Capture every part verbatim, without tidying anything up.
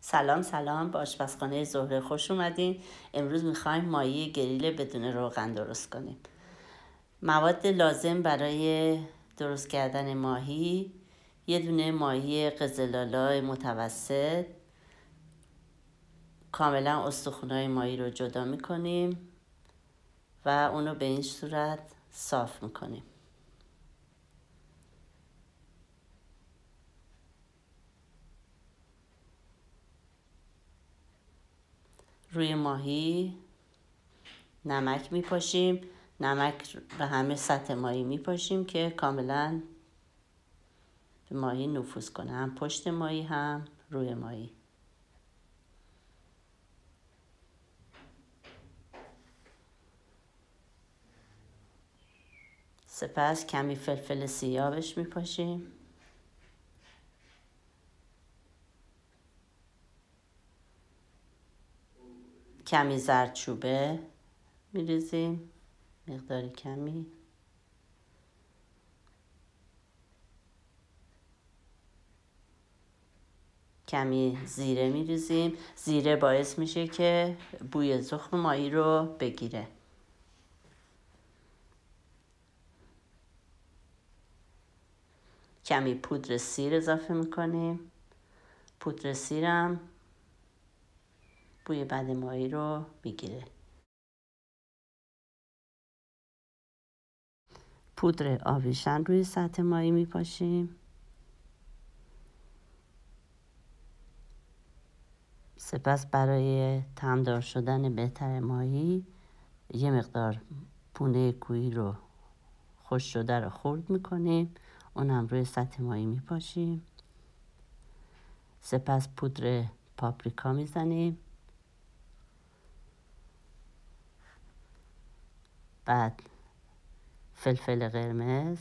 سلام سلام، به آشپزخانه زهره خوش اومدین. امروز میخوایم ماهی گریل بدون روغن درست کنیم. مواد لازم برای درست کردن ماهی: یه دونه ماهی قزل‌آلا متوسط، کاملا استخونای ماهی رو جدا میکنیم و اونو به این صورت صاف میکنیم. روی ماهی نمک میپاشیم، نمک به همه سطح ماهی میپاشیم که کاملا به ماهی نفوذ کنه، هم پشت ماهی هم روی ماهی. سپس کمی فلفل سیاه بهش میپاشیم، کمی زردچوبه میریزیم، مقداری کمی، کمی زیره میریزیم. زیره باعث میشه که بوی زخم ماهی رو بگیره. کمی پودر سیر اضافه میکنیم. پودر سیرم بوی بد ماهی رو میگیره. پودر آویشن روی سطح ماهی میپاشیم. سپس برای طعمدار شدن بهتر ماهی یه مقدار پونه کوهی رو خوش شده رو خرد میکنیم، اونم روی سطح ماهی میپاشیم. سپس پودر پاپریکا میزنیم، بعد فلفل قرمز،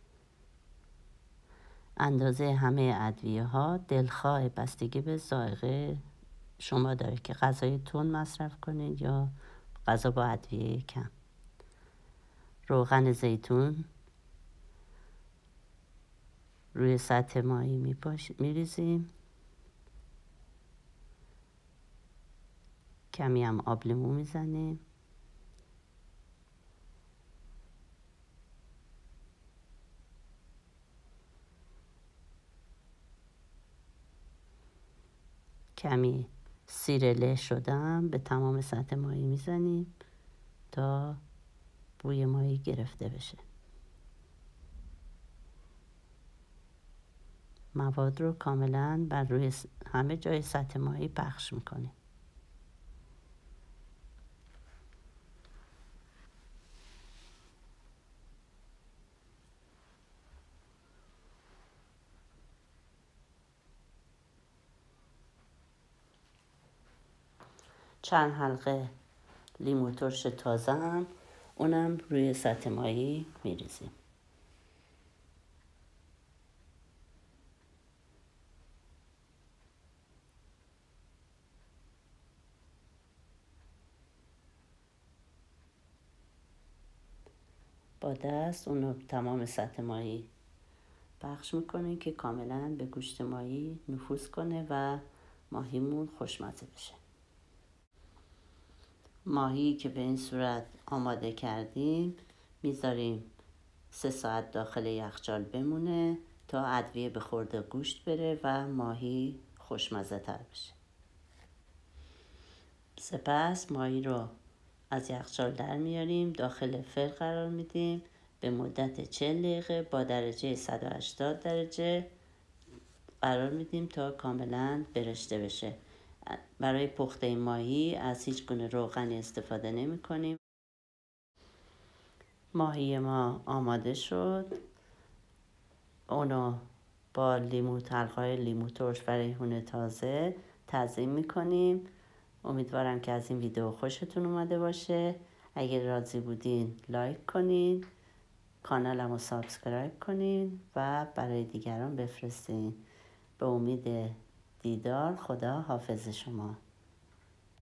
اندازه همه ادویه ها، دلخواه بستگی به ذائقه شما داره که غذای تند مصرف کنید یا غذا با ادویه کم. روغن زیتون روی سطح ماهی میریزیم، کمی هم آب لیمو میزنیم، کمی سیر له شدم به تمام سطح ماهی میزنیم تا بوی ماهی گرفته بشه. مواد رو کاملا بر روی همه جای سطح ماهی پخش میکنیم. چند حلقه لیمو ترش تازه هم اونم روی سطح ماهی میریزیم. با دست اونو تمام سطح ماهی پخش میکنیم که کاملا به گوشت ماهی نفوذ کنه و ماهیمون خوشمزه بشه. ماهی که به این صورت آماده کردیم میذاریم سه ساعت داخل یخچال بمونه تا ادویه به خورد گوشت بره و ماهی خوشمزه تر بشه. سپس ماهی رو از یخچال در میاریم، داخل فر قرار میدیم، به مدت چهل دقیقه با درجه صد و هشتاد درجه قرار میدیم تا کاملا برشته بشه. برای پخته ماهی از هیچ گونه روغنی استفاده نمی کنیم. ماهی ما آماده شد. اونو با لیمو تلخای لیمو ترش و ریحون تازه تزیین میکنیم. امیدوارم که از این ویدیو خوشتون اومده باشه. اگر راضی بودین لایک کنین، کانالمو رو سابسکرایب کنین و برای دیگران بفرستین. به امید دیدار. خدا حافظ شما.